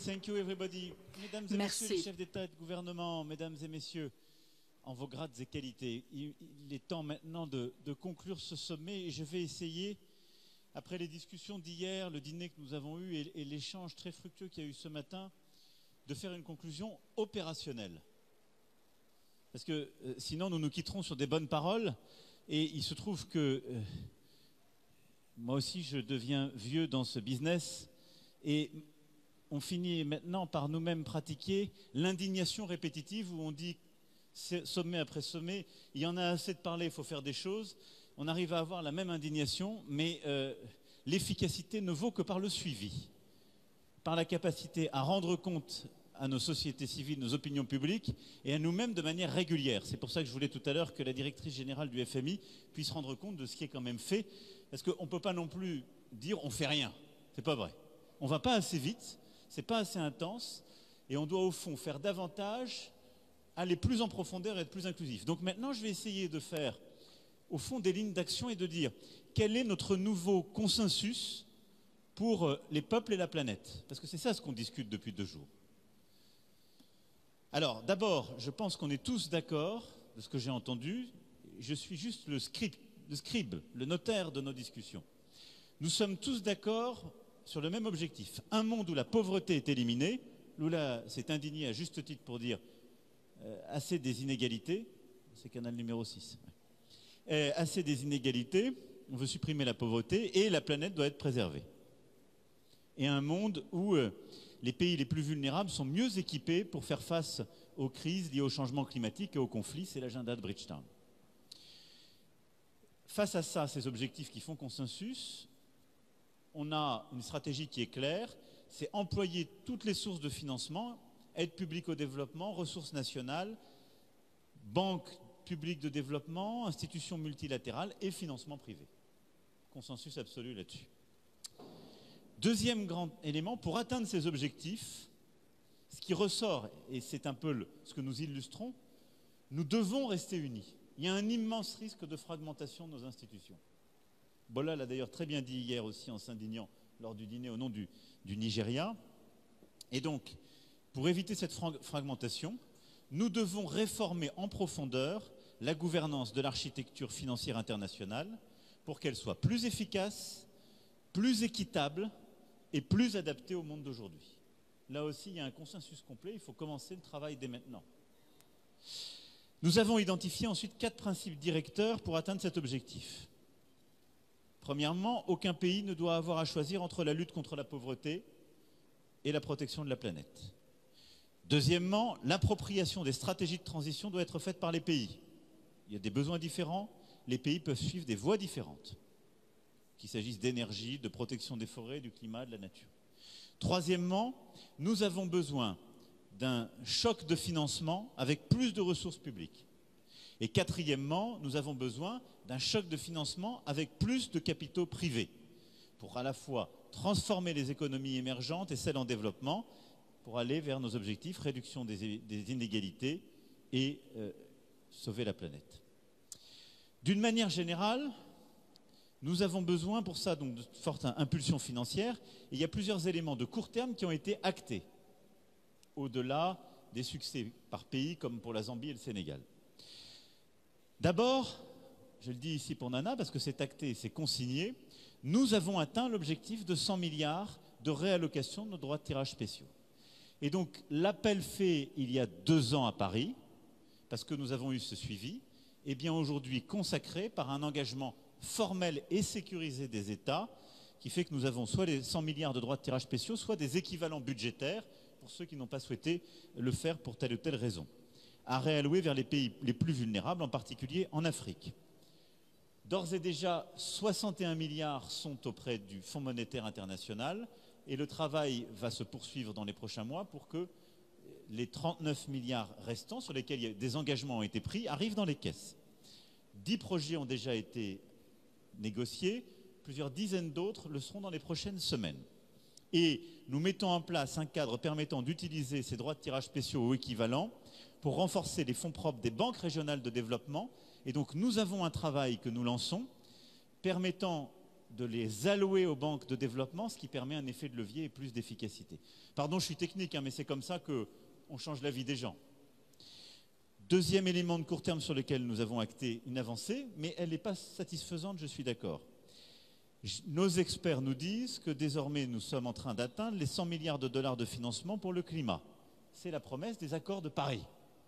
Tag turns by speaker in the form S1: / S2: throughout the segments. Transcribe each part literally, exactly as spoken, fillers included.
S1: Thank you everybody. Mesdames et
S2: Merci.
S1: messieurs les chefs d'État et de gouvernement, mesdames et messieurs, en vos grades et qualités, il, il est temps maintenant de, de conclure ce sommet et je vais essayer, après les discussions d'hier, le dîner que nous avons eu et, et l'échange très fructueux qu'il y a eu ce matin, de faire une conclusion opérationnelle. Parce que euh, sinon nous nous quitterons sur des bonnes paroles et il se trouve que euh, moi aussi je deviens vieux dans ce business et on finit maintenant par nous-mêmes pratiquer l'indignation répétitive où on dit sommet après sommet, il y en a assez de parler, il faut faire des choses. On arrive à avoir la même indignation, mais euh, l'efficacité ne vaut que par le suivi, par la capacité à rendre compte à nos sociétés civiles, nos opinions publiques et à nous-mêmes de manière régulière. C'est pour ça que je voulais tout à l'heure que la directrice générale du F M I puisse rendre compte de ce qui est quand même fait, parce qu'on ne peut pas non plus dire on fait rien. C'est pas vrai. On ne va pas assez vite. C'est pas assez intense et on doit au fond faire davantage, aller plus en profondeur et être plus inclusif. Donc maintenant, je vais essayer de faire au fond des lignes d'action et de dire quel est notre nouveau consensus pour les peuples et la planète. Parce que c'est ça ce qu'on discute depuis deux jours. Alors d'abord, je pense qu'on est tous d'accord de ce que j'ai entendu. Je suis juste le scribe, le scribe, le notaire de nos discussions. Nous sommes tous d'accord sur le même objectif. Un monde où la pauvreté est éliminée. Lula s'est indigné à juste titre pour dire euh, assez des inégalités. C'est canal numéro six. Euh, assez des inégalités. On veut supprimer la pauvreté et la planète doit être préservée. Et un monde où euh, les pays les plus vulnérables sont mieux équipés pour faire face aux crises liées au changement climatique et aux conflits. C'est l'agenda de Bridgetown. Face à ça, ces objectifs qui font consensus, on a une stratégie qui est claire, c'est employer toutes les sources de financement, aide publique au développement, ressources nationales, banques publiques de développement, institutions multilatérales et financement privé. Consensus absolu là-dessus. Deuxième grand élément, pour atteindre ces objectifs, ce qui ressort, et c'est un peu le, ce que nous illustrons, nous devons rester unis. Il y a un immense risque de fragmentation de nos institutions. Bola l'a d'ailleurs très bien dit hier aussi en s'indignant lors du dîner au nom du, du Nigeria. Et donc, pour éviter cette fragmentation, nous devons réformer en profondeur la gouvernance de l'architecture financière internationale pour qu'elle soit plus efficace, plus équitable et plus adaptée au monde d'aujourd'hui. Là aussi, il y a un consensus complet, il faut commencer le travail dès maintenant. Nous avons identifié ensuite quatre principes directeurs pour atteindre cet objectif. Premièrement, aucun pays ne doit avoir à choisir entre la lutte contre la pauvreté et la protection de la planète. Deuxièmement, l'appropriation des stratégies de transition doit être faite par les pays. Il y a des besoins différents, les pays peuvent suivre des voies différentes, qu'il s'agisse d'énergie, de protection des forêts, du climat, de la nature. Troisièmement, nous avons besoin d'un choc de financement avec plus de ressources publiques. Et quatrièmement, nous avons besoin d'un choc de financement avec plus de capitaux privés pour à la fois transformer les économies émergentes et celles en développement pour aller vers nos objectifs, réduction des, des inégalités et euh, sauver la planète. D'une manière générale, nous avons besoin pour ça donc, de fortes impulsions financières. Et il y a plusieurs éléments de court terme qui ont été actés, au-delà des succès par pays comme pour la Zambie et le Sénégal. D'abord, je le dis ici pour Nana parce que c'est acté, c'est consigné, nous avons atteint l'objectif de cent milliards de réallocation de nos droits de tirage spéciaux. Et donc l'appel fait il y a deux ans à Paris, parce que nous avons eu ce suivi, est bien aujourd'hui consacré par un engagement formel et sécurisé des États, qui fait que nous avons soit les cent milliards de droits de tirage spéciaux, soit des équivalents budgétaires, pour ceux qui n'ont pas souhaité le faire pour telle ou telle raison, à réallouer vers les pays les plus vulnérables, en particulier en Afrique. D'ores et déjà, soixante et un milliards sont auprès du Fonds monétaire international et le travail va se poursuivre dans les prochains mois pour que les trente-neuf milliards restants, sur lesquels des engagements ont été pris, arrivent dans les caisses. dix projets ont déjà été négociés, plusieurs dizaines d'autres le seront dans les prochaines semaines. Et nous mettons en place un cadre permettant d'utiliser ces droits de tirage spéciaux ou équivalents pour renforcer les fonds propres des banques régionales de développement. Et donc nous avons un travail que nous lançons permettant de les allouer aux banques de développement, ce qui permet un effet de levier et plus d'efficacité. Pardon, je suis technique, hein, mais c'est comme ça qu'on change la vie des gens. Deuxième élément de court terme sur lequel nous avons acté une avancée, mais elle n'est pas satisfaisante, je suis d'accord. Nos experts nous disent que désormais nous sommes en train d'atteindre les cent milliards de dollars de financement pour le climat. C'est la promesse des accords de Paris.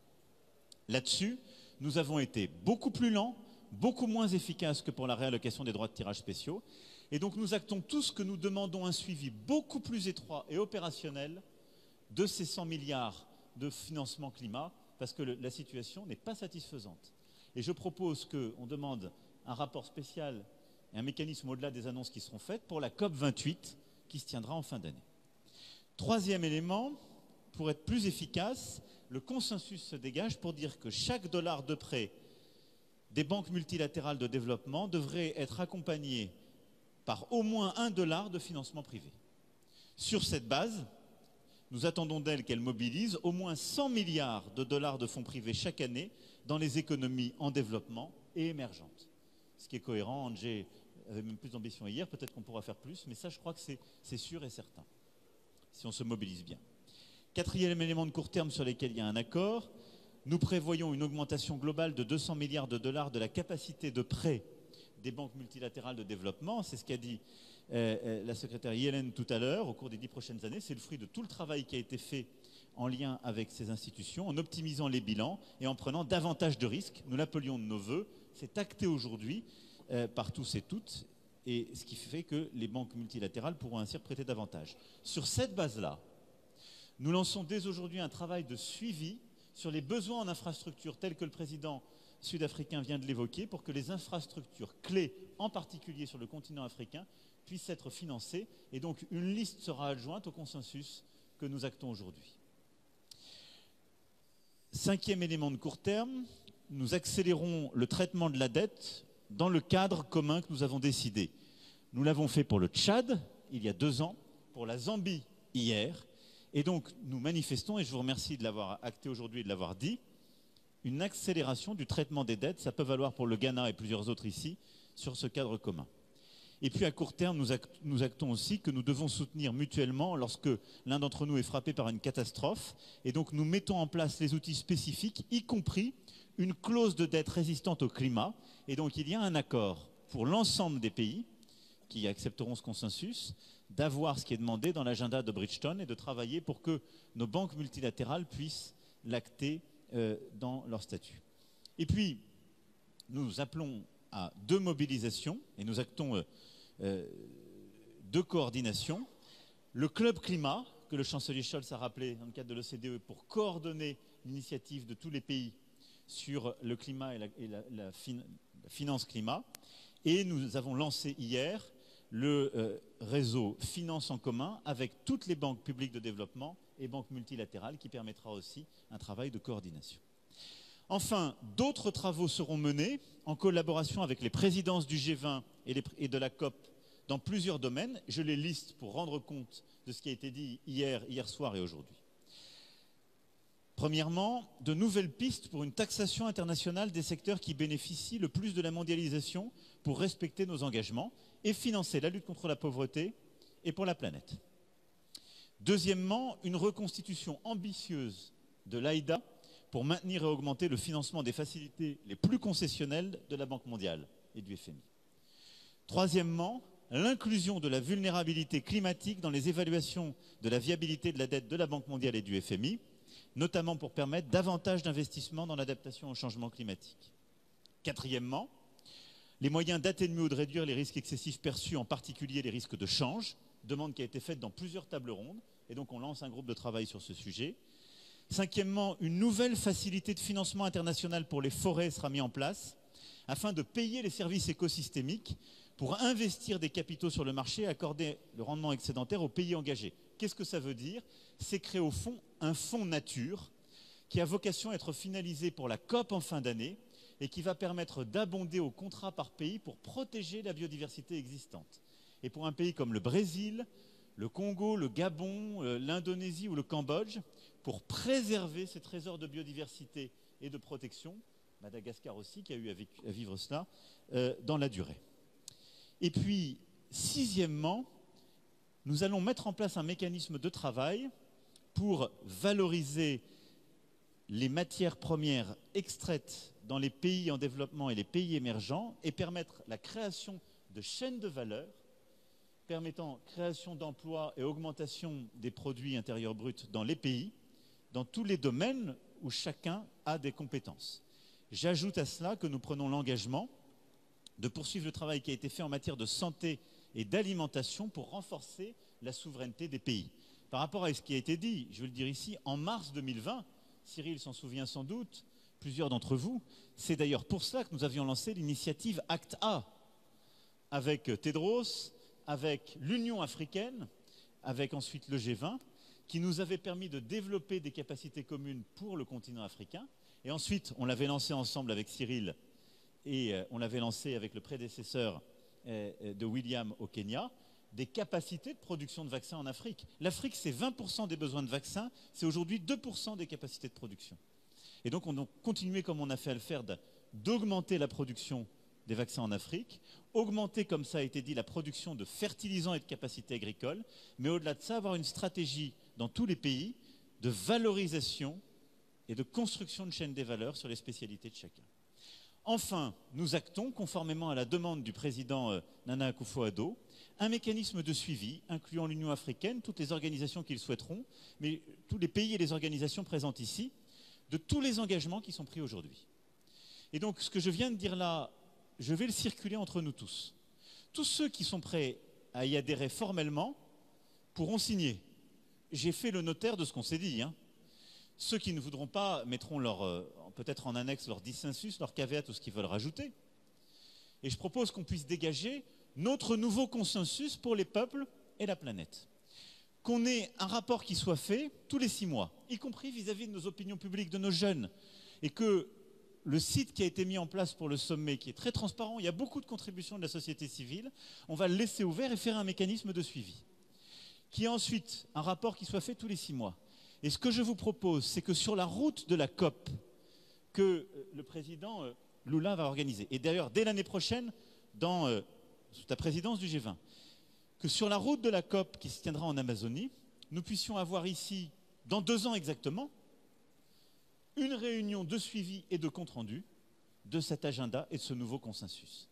S1: Là-dessus, nous avons été beaucoup plus lents, beaucoup moins efficaces que pour la réallocation des droits de tirage spéciaux. Et donc nous actons tous que nous demandons un suivi beaucoup plus étroit et opérationnel de ces cent milliards de financement climat, parce que le, la situation n'est pas satisfaisante. Et je propose qu'on demande un rapport spécial et un mécanisme au-delà des annonces qui seront faites pour la COP vingt-huit qui se tiendra en fin d'année. Troisième élément, pour être plus efficace, le consensus se dégage pour dire que chaque dollar de prêt des banques multilatérales de développement devrait être accompagné par au moins un dollar de financement privé. Sur cette base, nous attendons d'elle qu'elle mobilise au moins cent milliards de dollars de fonds privés chaque année dans les économies en développement et émergentes. Ce qui est cohérent, Andrzej avait même plus d'ambition hier, peut-être qu'on pourra faire plus, mais ça je crois que c'est sûr et certain, si on se mobilise bien. Quatrième élément de court terme sur lequel il y a un accord, nous prévoyons une augmentation globale de deux cents milliards de dollars de la capacité de prêt des banques multilatérales de développement. C'est ce qu'a dit euh, la secrétaire Yellen tout à l'heure, au cours des dix prochaines années. C'est le fruit de tout le travail qui a été fait en lien avec ces institutions, en optimisant les bilans et en prenant davantage de risques. Nous l'appelions de nos voeux. C'est acté aujourd'hui euh, par tous et toutes, et ce qui fait que les banques multilatérales pourront ainsi prêter davantage. Sur cette base-là, nous lançons dès aujourd'hui un travail de suivi sur les besoins en infrastructures tels que le président sud-africain vient de l'évoquer, pour que les infrastructures clés, en particulier sur le continent africain, puissent être financées. Et donc une liste sera adjointe au consensus que nous actons aujourd'hui. Cinquième élément de court terme, nous accélérons le traitement de la dette dans le cadre commun que nous avons décidé. Nous l'avons fait pour le Tchad, il y a deux ans, pour la Zambie hier. Et donc, nous manifestons, et je vous remercie de l'avoir acté aujourd'hui et de l'avoir dit, une accélération du traitement des dettes. Ça peut valoir pour le Ghana et plusieurs autres ici, sur ce cadre commun. Et puis, à court terme, nous, act nous actons aussi que nous devons soutenir mutuellement lorsque l'un d'entre nous est frappé par une catastrophe. Et donc, nous mettons en place les outils spécifiques, y compris une clause de dette résistante au climat. Et donc, il y a un accord pour l'ensemble des pays qui accepteront ce consensus, d'avoir ce qui est demandé dans l'agenda de Bridgestone et de travailler pour que nos banques multilatérales puissent l'acter euh, dans leur statut. Et puis, nous appelons à deux mobilisations et nous actons euh, euh, deux coordinations. Le club climat, que le chancelier Scholz a rappelé dans le cadre de l'O C D E, pour coordonner l'initiative de tous les pays sur le climat et la, et la, la, fin, la finance climat. Et nous avons lancé hier le euh, réseau Finance en commun avec toutes les banques publiques de développement et banques multilatérales, qui permettra aussi un travail de coordination. Enfin, d'autres travaux seront menés en collaboration avec les présidences du G vingt et, les, et de la COP dans plusieurs domaines. Je les liste pour rendre compte de ce qui a été dit hier, hier soir et aujourd'hui. Premièrement, de nouvelles pistes pour une taxation internationale des secteurs qui bénéficient le plus de la mondialisation pour respecter nos engagements et financer la lutte contre la pauvreté et pour la planète. Deuxièmement, une reconstitution ambitieuse de l'A I D A pour maintenir et augmenter le financement des facilités les plus concessionnelles de la Banque mondiale et du F M I. Troisièmement, l'inclusion de la vulnérabilité climatique dans les évaluations de la viabilité de la dette de la Banque mondiale et du F M I, notamment pour permettre davantage d'investissements dans l'adaptation au changement climatique. Quatrièmement, les moyens d'atténuer ou de réduire les risques excessifs perçus, en particulier les risques de change, demande qui a été faite dans plusieurs tables rondes, et donc on lance un groupe de travail sur ce sujet. Cinquièmement, une nouvelle facilité de financement international pour les forêts sera mise en place, afin de payer les services écosystémiques pour investir des capitaux sur le marché et accorder le rendement excédentaire aux pays engagés. Qu'est-ce que ça veut dire? C'est créer au fond un fonds nature qui a vocation à être finalisé pour la COP en fin d'année, et qui va permettre d'abonder au contrat par pays pour protéger la biodiversité existante. Et pour un pays comme le Brésil, le Congo, le Gabon, l'Indonésie ou le Cambodge, pour préserver ces trésors de biodiversité et de protection, Madagascar aussi, qui a eu à vivre cela, euh, dans la durée. Et puis, Sixièmement, nous allons mettre en place un mécanisme de travail pour valoriser les matières premières extraites dans les pays en développement et les pays émergents et permettre la création de chaînes de valeur permettant création d'emplois et augmentation des produits intérieurs bruts dans les pays, dans tous les domaines où chacun a des compétences. J'ajoute à cela que nous prenons l'engagement de poursuivre le travail qui a été fait en matière de santé et d'alimentation pour renforcer la souveraineté des pays. Par rapport à ce qui a été dit, je veux le dire ici, en mars deux mille vingt, Cyril s'en souvient sans doute, plusieurs d'entre vous, c'est d'ailleurs pour cela que nous avions lancé l'initiative Act A, avec Tedros, avec l'Union africaine, avec ensuite le G vingt, qui nous avait permis de développer des capacités communes pour le continent africain. Et ensuite, on l'avait lancé ensemble avec Cyril et on l'avait lancé avec le prédécesseur de William au Kenya, des capacités de production de vaccins en Afrique. L'Afrique, c'est vingt pour cent des besoins de vaccins, c'est aujourd'hui deux pour cent des capacités de production. Et donc, on a continué, comme on a fait à le faire, d'augmenter la production des vaccins en Afrique, augmenter, comme ça a été dit, la production de fertilisants et de capacités agricoles, mais au-delà de ça, avoir une stratégie dans tous les pays de valorisation et de construction de chaînes des valeurs sur les spécialités de chacun. Enfin, nous actons, conformément à la demande du président Nana Akufo-Addo, un mécanisme de suivi incluant l'Union africaine, toutes les organisations qui le souhaiteront, mais tous les pays et les organisations présentes ici, de tous les engagements qui sont pris aujourd'hui. Et donc, ce que je viens de dire là, je vais le circuler entre nous tous. Tous ceux qui sont prêts à y adhérer formellement pourront signer. J'ai fait le notaire de ce qu'on s'est dit. Hein. Ceux qui ne voudront pas mettront leur, euh, peut-être en annexe leur dissensus, leur caveat ou ce qu'ils veulent rajouter. Et je propose qu'on puisse dégager notre nouveau consensus pour les peuples et la planète. Qu'on ait un rapport qui soit fait tous les six mois, y compris vis-à-vis de nos opinions publiques, de nos jeunes, et que le site qui a été mis en place pour le sommet, qui est très transparent, il y a beaucoup de contributions de la société civile, on va le laisser ouvert et faire un mécanisme de suivi. Qu'il y ait ensuite un rapport qui soit fait tous les six mois. Et ce que je vous propose, c'est que sur la route de la COP, que le président Lula va organiser, et d'ailleurs dès l'année prochaine, dans, euh, sous la présidence du G vingt, que sur la route de la COP qui se tiendra en Amazonie, nous puissions avoir ici, dans deux ans exactement, une réunion de suivi et de compte-rendu de cet agenda et de ce nouveau consensus.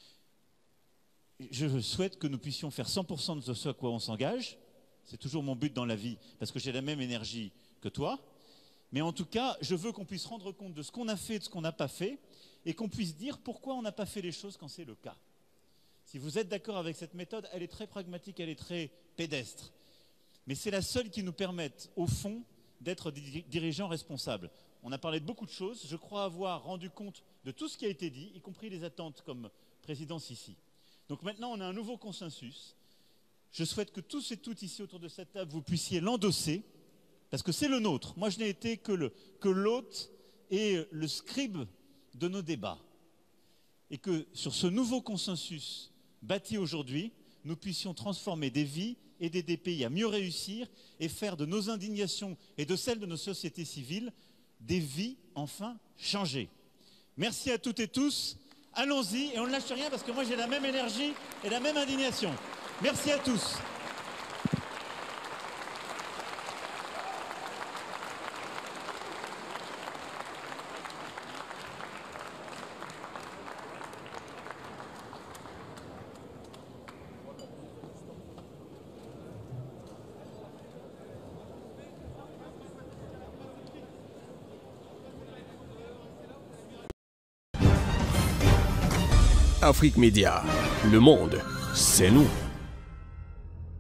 S1: Je souhaite que nous puissions faire cent pour cent de ce à quoi on s'engage. C'est toujours mon but dans la vie, parce que j'ai la même énergie que toi. Mais en tout cas, je veux qu'on puisse rendre compte de ce qu'on a fait et de ce qu'on n'a pas fait, et qu'on puisse dire pourquoi on n'a pas fait les choses quand c'est le cas. Si vous êtes d'accord avec cette méthode, elle est très pragmatique, elle est très pédestre. Mais c'est la seule qui nous permette, au fond, d'être des dirigeants responsables. On a parlé de beaucoup de choses. Je crois avoir rendu compte de tout ce qui a été dit, y compris les attentes comme présidence ici. Donc maintenant, on a un nouveau consensus. Je souhaite que tous et toutes ici autour de cette table, vous puissiez l'endosser, parce que c'est le nôtre. Moi, je n'ai été que le, que l'hôte et le scribe de nos débats. Et que sur ce nouveau consensus bâti aujourd'hui, nous puissions transformer des vies, aider des pays à mieux réussir et faire de nos indignations et de celles de nos sociétés civiles des vies enfin changées. Merci à toutes et tous. Allons-y et on ne lâche rien parce que moi j'ai la même énergie et la même indignation. Merci à tous.
S2: Afrique Média, le monde, c'est nous.